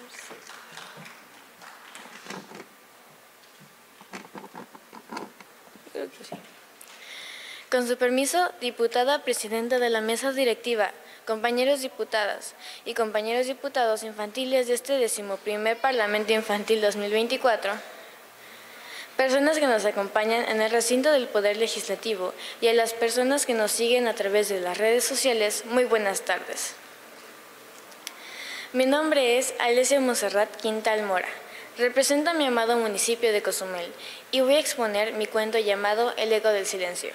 Creo que sí. Con su permiso, diputada presidenta de la mesa directiva, compañeros diputadas y compañeros diputados infantiles de este 11º Parlamento Infantil 2024, personas que nos acompañan en el recinto del Poder Legislativo y a las personas que nos siguen a través de las redes sociales, muy buenas tardes. Mi nombre es Alesia Monserrat Quintal Mora. Represento a mi amado municipio de Cozumel y voy a exponer mi cuento llamado El eco del silencio.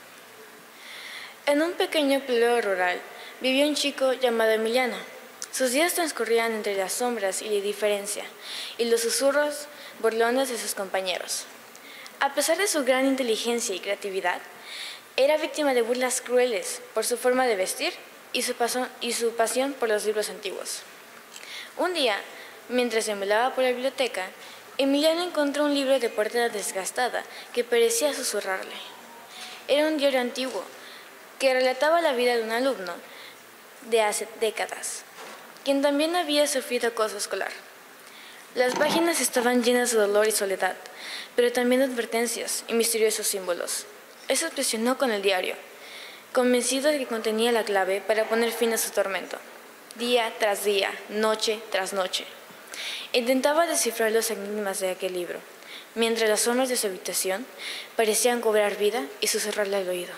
En un pequeño pueblo rural vivía un chico llamado Emiliano. Sus días transcurrían entre las sombras y la indiferencia y los susurros burlones de sus compañeros. A pesar de su gran inteligencia y creatividad, era víctima de burlas crueles por su forma de vestir y su pasión por los libros antiguos. Un día, mientras deambulaba por la biblioteca, Emiliano encontró un libro de portada desgastada que parecía susurrarle. Era un diario antiguo que relataba la vida de un alumno de hace décadas, quien también había sufrido acoso escolar. Las páginas estaban llenas de dolor y soledad, pero también de advertencias y misteriosos símbolos. Él se obsesionó con el diario, convencido de que contenía la clave para poner fin a su tormento. Día tras día, noche tras noche. Intentaba descifrar los enigmas de aquel libro, mientras las sombras de su habitación parecían cobrar vida y susurrarle al oído.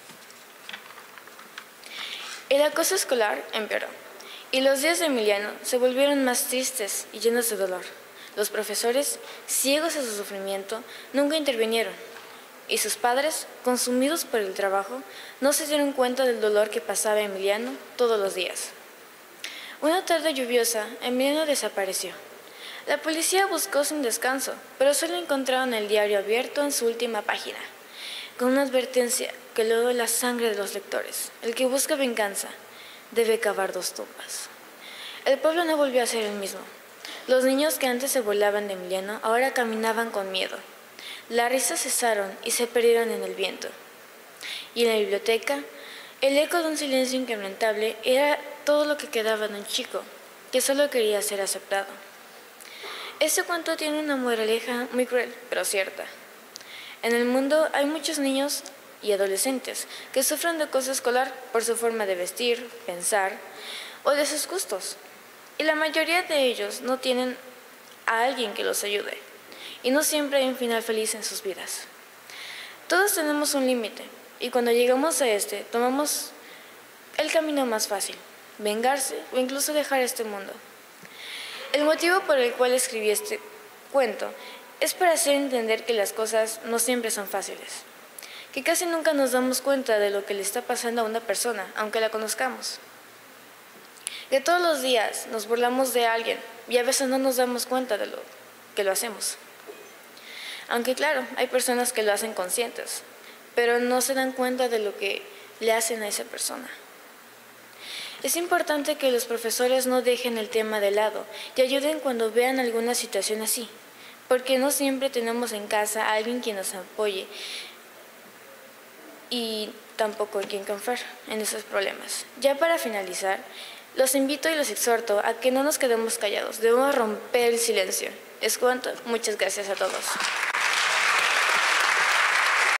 El acoso escolar empeoró, y los días de Emiliano se volvieron más tristes y llenos de dolor. Los profesores, ciegos a su sufrimiento, nunca intervinieron, y sus padres, consumidos por el trabajo, no se dieron cuenta del dolor que pasaba Emiliano todos los días. Una tarde lluviosa, Emiliano desapareció. La policía buscó sin descanso, pero solo encontraron el diario abierto en su última página, con una advertencia que luego la sangre de los lectores. El que busca venganza debe cavar 2 tumbas. El pueblo no volvió a ser el mismo. Los niños que antes se burlaban de Emiliano ahora caminaban con miedo. Las risas cesaron y se perdieron en el viento. Y en la biblioteca, el eco de un silencio inquebrantable era todo lo que quedaba de un chico que solo quería ser aceptado. Este cuento tiene una moraleja muy cruel, pero cierta. En el mundo hay muchos niños y adolescentes que sufren de acoso escolar por su forma de vestir, pensar o de sus gustos. Y la mayoría de ellos no tienen a alguien que los ayude. Y no siempre hay un final feliz en sus vidas. Todos tenemos un límite y cuando llegamos a este tomamos el camino más fácil, vengarse o incluso dejar este mundo. El motivo por el cual escribí este cuento es para hacer entender que las cosas no siempre son fáciles, que casi nunca nos damos cuenta de lo que le está pasando a una persona, aunque la conozcamos. Que todos los días nos burlamos de alguien y a veces no nos damos cuenta de lo que lo hacemos. Aunque claro, hay personas que lo hacen conscientes, pero no se dan cuenta de lo que le hacen a esa persona. Es importante que los profesores no dejen el tema de lado y ayuden cuando vean alguna situación así, porque no siempre tenemos en casa a alguien quien nos apoye y tampoco hay quien confiar en esos problemas. Ya para finalizar, los invito y los exhorto a que no nos quedemos callados, debemos romper el silencio. Es cuanto, muchas gracias a todos.